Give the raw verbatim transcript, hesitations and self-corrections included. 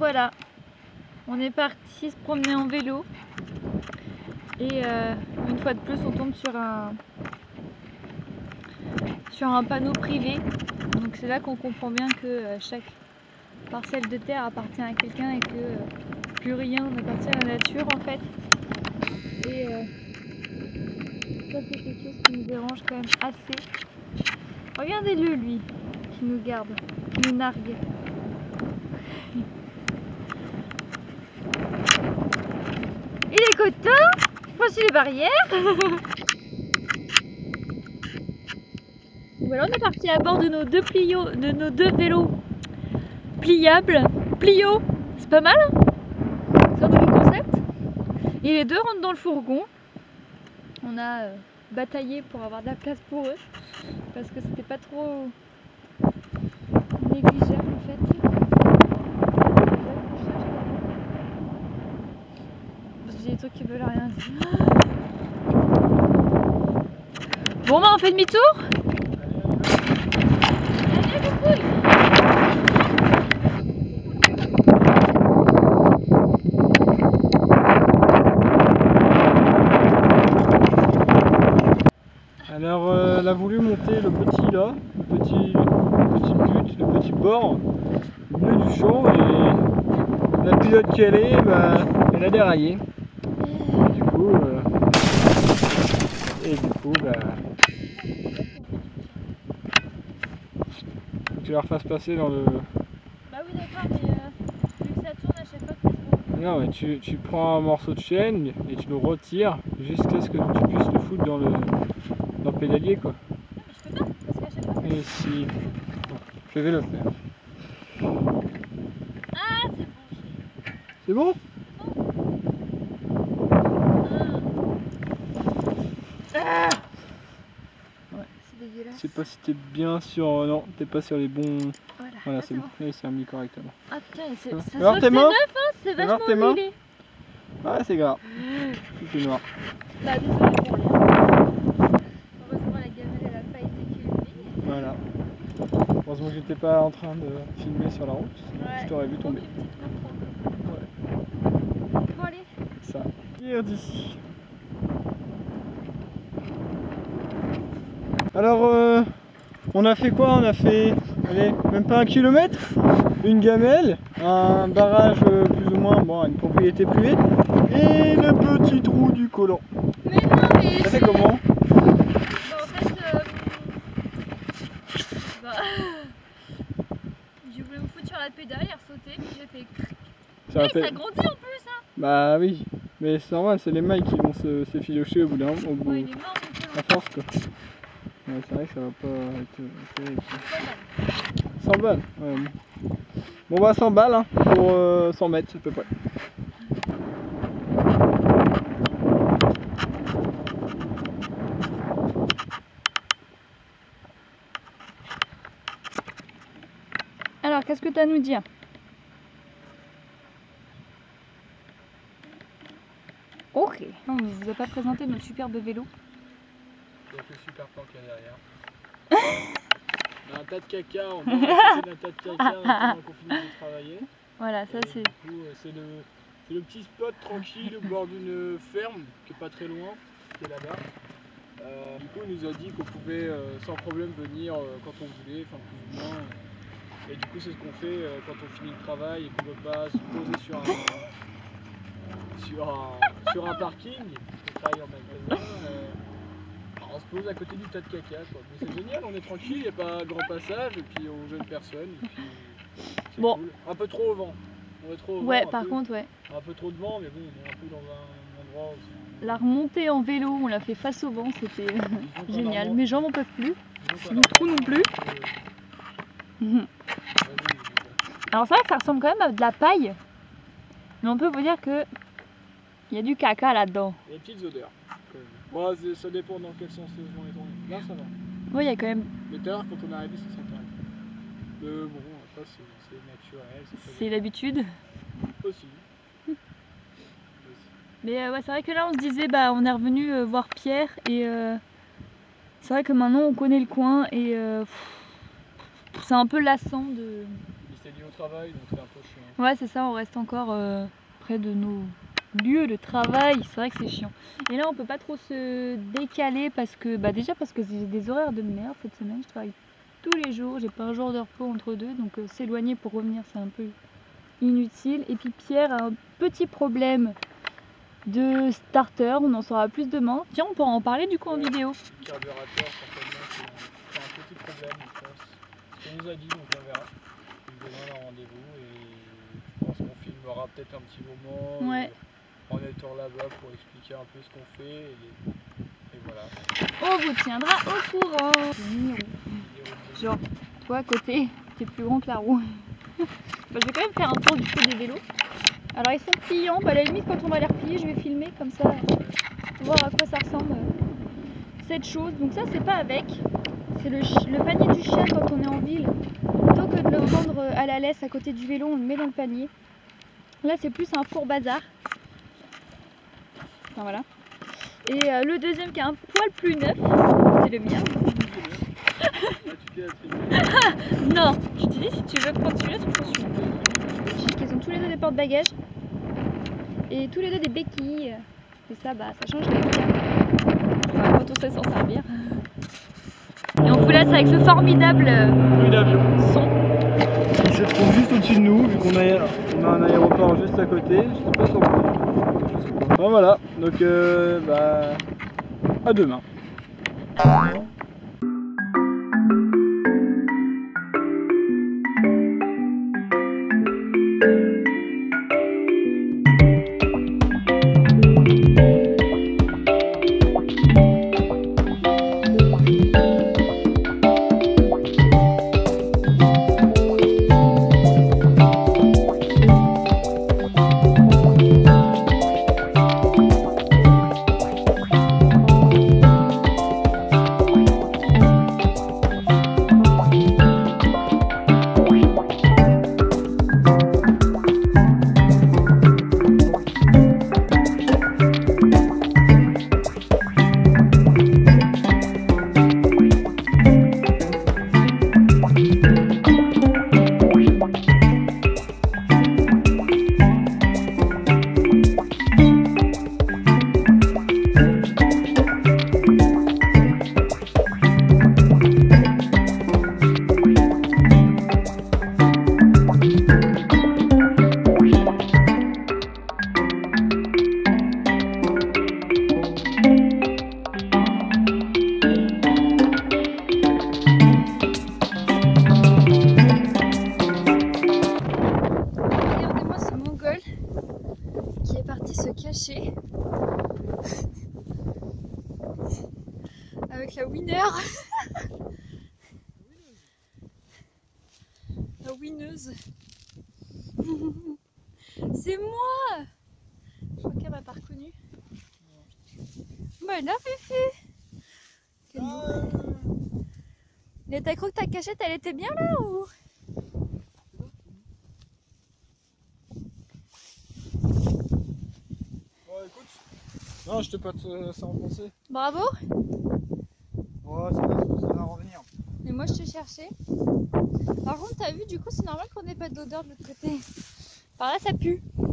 voilà, on est parti se promener en vélo. Et euh, une fois de plus, on tombe sur un, sur un panneau privé. Donc c'est là qu'on comprend bien que euh, chaque parcelle de terre appartient à quelqu'un et que euh, plus rien n'appartient à la nature en fait. Et euh, ça c'est quelque chose qui nous dérange quand même assez. Regardez-le lui, qui nous garde, qui nous nargue. Il est content, franchit les barrières. Voilà, on est parti à bord de nos deux Plio, de nos deux vélos pliables. Plio, c'est pas mal, hein? C'est un nouveau concept. Et les deux rentrent dans le fourgon. On a euh, bataillé pour avoir de la place pour eux parce que c'était pas trop négligeable en fait. J'ai des trucs qui veulent rien dire. Bon bah on fait demi-tour. Alors euh, elle a voulu monter le petit là, le petit, le petit but, le petit bord au milieu du champ et la pilote qu'elle est, bah, elle a déraillé. Et du coup, euh, et du coup bah, faut que tu la refasses passer dans le... Bah oui d'accord mais euh, vu que ça tourne à chaque fois que je... Non mais tu, tu prends un morceau de chaîne et tu le retires jusqu'à ce que tu puisses le foutre dans le, dans le pédalier quoi. Non mais je peux pas parce qu'à chaque fois... Et si... Bon, je vais le faire. Ah c'est bon. C'est bon? Ah ouais, c'est dégueulasse. Je sais pas si t'es bien sur... Non, t'es pas sur les bons... Voilà, Voilà, ah, c'est bon. bon. Il s'est remis correctement. Ah putain, c'est, Alors, ça alors se tes voit que mains c'est neuf, hein, c'est Alors, vachement tes mains huilé. Ouais, c'est grave. Tout est noir. Bah désolé pour l'air. Heureusement la gamelle elle a pas été culminée. Voilà. Heureusement que j'étais pas en train de filmer sur la route, sinon Ouais, je t'aurais vu tomber. Ouais. Bon allez. Ça. Hier d'ici. Alors, euh, on a fait quoi? On a fait, allez, même pas un kilomètre, une gamelle, un barrage euh, plus ou moins, bon, une propriété privée, et le petit trou du collant. Mais non, mais. Ça fait comment? Bah en fait, euh... bah... j'ai voulu me foutre sur la pédale et ressauter, puis j'ai fait cric. Ça, Hey, rappelle... ça grandit en plus, hein. Bah oui, mais c'est normal, c'est les mailles qui vont se s'effilocher au bout d'un moment, au bout, Ouais, il est mort, mon collant. à force quoi. Ouais, c'est vrai que ça va pas être terrible. cent balles. Ouais. Bon bah cent balles hein, pour euh, cent mètres à peu près. Alors, qu'est-ce que tu as à nous dire? Ok. Non, mais vous avez pas présenté notre superbe vélo. Il y a que le super plan qu'il y a derrière. On a un tas de caca, on va passer d'un tas de caca maintenant qu'on finit de travailler. Voilà, ça c'est... Du coup, c'est le, c'est le petit spot tranquille au bord d'une ferme qui est pas très loin, qui est là-bas. Euh, du coup, il nous a dit qu'on pouvait euh, sans problème venir euh, quand on voulait, enfin plus ou moins. Et du coup, c'est ce qu'on fait euh, quand on finit le travail et qu'on ne veut pas se poser sur un, euh, sur un, sur un parking, on travaille en magasin. Euh, on se pose à côté du tas de caca quoi. Mais c'est génial, on est tranquille, il n'y a pas grand passage et puis on gêne personne. Et puis c'est bon. Cool. Un peu trop au vent. On est trop au Ouais, vent, par peu, contre, ouais. Un peu trop de vent, mais bon, on est un peu dans un endroit où... La remontée en vélo, on l'a fait face au vent, c'était génial. Remonte, mes jambes en peuvent plus, mon trou non plus. Mmh. Alors c'est vrai que ça ressemble quand même à de la paille, mais on peut vous dire que il y a du caca là-dedans. Il y a des petites odeurs. Bon, ça dépend dans quel sens on est tourné. Là, ça va. Oui, il y a quand même... Mais tout à l'heure, quand on est arrivé, ça s'intéresse. Mais bon, après, c'est naturel. C'est l'habitude. Aussi. Mais euh, ouais, c'est vrai que là, on se disait, bah, on est revenu euh, voir Pierre, et euh, c'est vrai que maintenant, on connaît le coin, et euh, c'est un peu lassant de... Il s'est c'est lié au travail, donc c'est un peu chiant. Ouais, c'est ça, on reste encore euh, près de nos lieux de travail, c'est vrai que c'est chiant. Et là, on peut pas trop se décaler parce que, bah déjà parce que j'ai des horaires de merde cette semaine, je travaille tous les jours, j'ai pas un jour de repos entre deux, donc euh, s'éloigner pour revenir, c'est un peu inutile. Et puis Pierre a un petit problème de starter, on en saura plus demain. Tiens, on pourra en parler du coup en Ouais, vidéo. Le carburateur, certainement, c'est un, un petit problème, je pense. Ce qu'on nous a dit, donc on verra. Il nous donnera un rendez-vous et je pense qu'on filmera peut-être un petit moment Ouais. euh, en étant là-bas pour expliquer un peu ce qu'on fait. Et, et voilà. On vous tiendra au courant. Genre, toi à côté, t'es plus grand que la roue. Bah, je vais quand même faire un tour du coup des vélos. Alors ils sont pliants, bah, à la limite quand on va les replier je vais filmer comme ça pour voir à quoi ça ressemble euh, cette chose. Donc ça c'est pas avec, c'est le, le panier du chien quand on est en ville. Plutôt que de le rendre à la laisse à côté du vélo, on le met dans le panier. Là c'est plus un four bazar. Enfin voilà. Et euh, le deuxième qui est un poil plus neuf, c'est le mien. Non, je te dis si tu veux prendre celui-là, tu prends celui-là. Ils ont tous les deux des porte-bagages et tous les deux des béquilles. Et ça, bah, ça change les bien. Enfin, quand on sait s'en servir. Et on vous laisse avec ce formidable d'avion. son. Il se trouve juste au-dessus de nous, vu qu'on a, on a un aéroport juste à côté. Je sais pas sur quoi. Bon, voilà, donc euh, bah, à demain. Avec la winner. La winneuse. C'est moi. Je crois qu'elle m'a pas reconnue. Bah elle avait fait. Ah. Mais t'as cru que ta cachette elle était bien là ou? Bon écoute, non je te peux te ça enfoncer. Bravo. Ouais ça va, ça va revenir. Et moi je te cherchais. Par contre t'as vu du coup c'est normal qu'on n'ait pas d'odeur de l'autre côté. Par là ça pue.